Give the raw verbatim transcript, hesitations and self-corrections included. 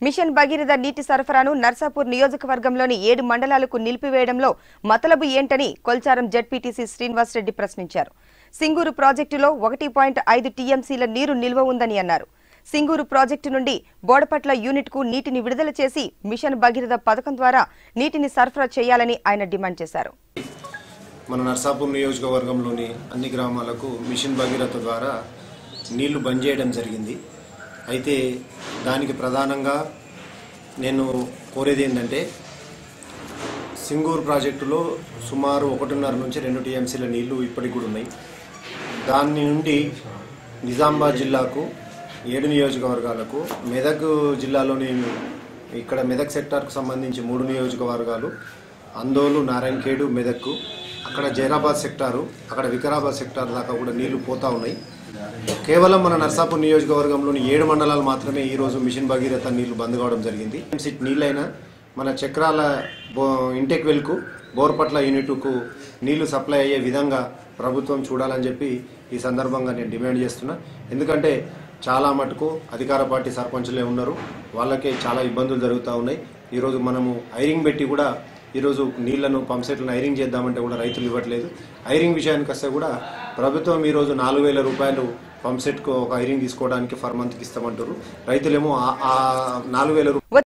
Machine Bhagiratha నీటి సరఫరాను నర్సాపూర్ నియోజకవర్గంలోని ఏడు మండలాలకు నిలిపివేయడంలో మతలబు ఏంటని కొల్చారం జెడ్పీటీసీ శ్రీనివాస్ రెడ్డి ప్రశ్నించారు. సింగూరు ప్రాజెక్టులో ఒకటి పాయింట్ ఐదు టీఎంసీల నీరు నిల్వ ఉందని అన్నారు. సింగూరు ప్రాజెక్టు నుండి బోడపట్ల యూనిట్కు నీటిని విడుదల చేసి మిషన్ భగీరథ పథకం ద్వారా నీటిని సరఫరా చేయాలని ఆయన డిమాండ్ చేశారు. మన నర్సాపూర్ నియోజకవర్గంలోని అన్ని గ్రామాలకు మిషన్ భగీరథ ద్వారా నీళ్లు బంద్ చేయడం జరిగింది. అయితే దానికి ప్రధానంగా నేను కోరేది ఏంటంటే, సింగూరు ప్రాజెక్టులో సుమారు ఒకటిన్నర నుంచి రెండు టీఎంసీల నీళ్లు ఇప్పటికి కూడా ఉన్నాయి. దాని నుండి నిజామాబాద్ జిల్లాకు ఏడు నియోజకవర్గాలకు, మెదక్ జిల్లాలోని ఇక్కడ మెదక్ సెక్టార్కు సంబంధించి మూడు నియోజకవర్గాలు, అందోలు, నారాయణఖేడు, మెదక్, అక్కడ జైరాబాద్ సెక్టారు, అక్కడ వికారాబాద్ సెక్టార్ దాకా కూడా నీళ్లు పోతా ఉన్నాయి. కేవలం మన నర్సాపూర్ నియోజకవర్గంలోని ఏడు మండలాలు మాత్రమే ఈరోజు మిషన్ భగీరథ నీళ్లు బంద్ కావడం జరిగింది. సిట్ నీళ్ళైనా మన చక్రాల బో ఇంటెక్ వెల్కు బోర్పట్ల యూనిట్కు నీళ్లు సప్లై అయ్యే విధంగా ప్రభుత్వం చూడాలని చెప్పి ఈ సందర్భంగా నేను డిమాండ్ చేస్తున్నా. ఎందుకంటే చాలా మటుకు అధికార పార్టీ సర్పంచులే ఉన్నారు, వాళ్ళకే చాలా ఇబ్బందులు జరుగుతూ ఉన్నాయి. ఈరోజు మనము ఐరింగ్ పెట్టి కూడా ఈరోజు నీళ్లను పంప్సెట్లను ఐరింగ్ చేద్దామంటే కూడా రైతులు ఇవ్వట్లేదు. ఐరింగ్ విషయానికి వస్తే కూడా ప్రభుత్వం ఈరోజు నాలుగు వేల రూపాయలు పంప్సెట్కు ఒక ఐరింగ్ తీసుకోవడానికి ఫర్ మంత్కి ఇస్తామంటారు. రైతులేమో ఆ నాలుగు వేల